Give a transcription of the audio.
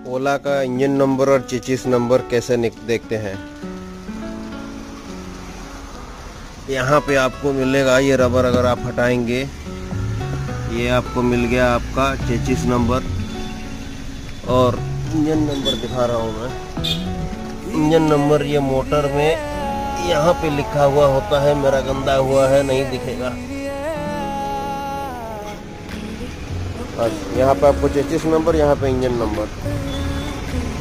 ओला का engine number और chassis number कैसे देखते हैं। यहाँ पे आपको मिलेगा ये रबर, अगर आप हटाएंगे ये आपको मिल गया आपका चेसिस नंबर और इंजन नंबर दिखा रहा हूँ मैं। इंजन नंबर ये मोटर में यहाँ पे लिखा हुआ होता है, मेरा गंदा हुआ है नहीं दिखेगा। यहाँ पे आपको चेसिस नंबर, यहाँ पे इंजन नंबर।